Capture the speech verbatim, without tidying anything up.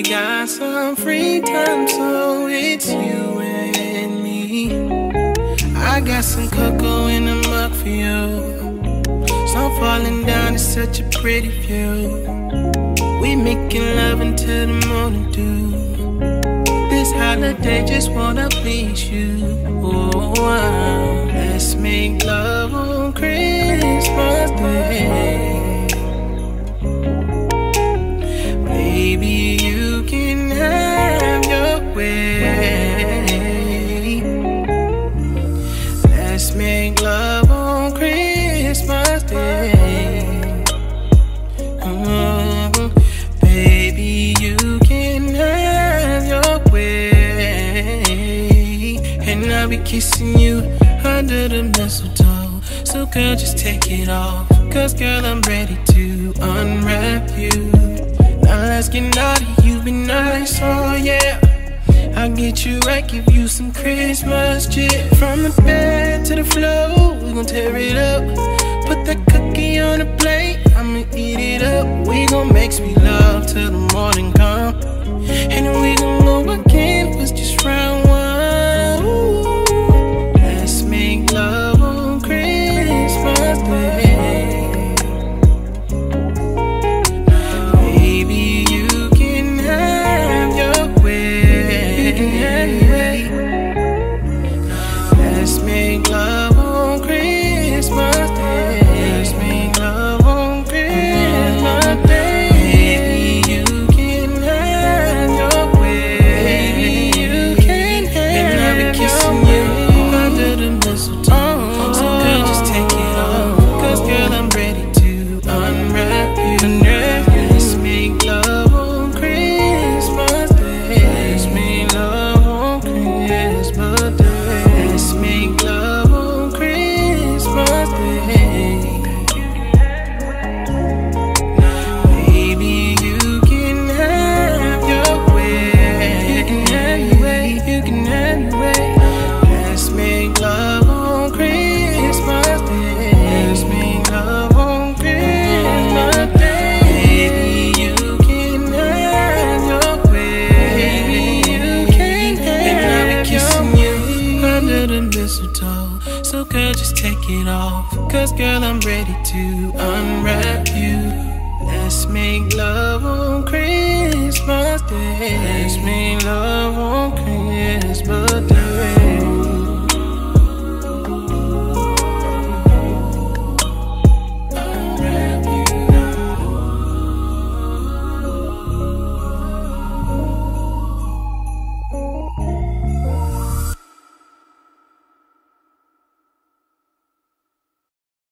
got some free time, so it's you and me. I got some cocoa in the mug for you. Sun falling down, it's such a pretty view. We making love until the morning dew. This holiday just wanna please you. Oh, wow. Let's make love on Christmas Day. Baby, you can have your way. Let's make love on Christmas Day. Oh, baby, you can have your way. And I'll be kissing you under the mistletoe. So girl, just take it off, 'cause girl, I'm ready to unwrap you. Now let's get naughty, you be nice, oh yeah. I'll get you right, give you some Christmas cheer. From the bed to the floor, we gon' tear it up. Put that cookie on the plate, I'ma eat it up. We gon' make sweet love till the morning come. And then we gon' go again, it's just round one. Ooh. Let's make love on Christmas Day. So girl, just take it off, 'cause girl, I'm ready to unwrap you. Let's make love on Christmas Day. Let's make love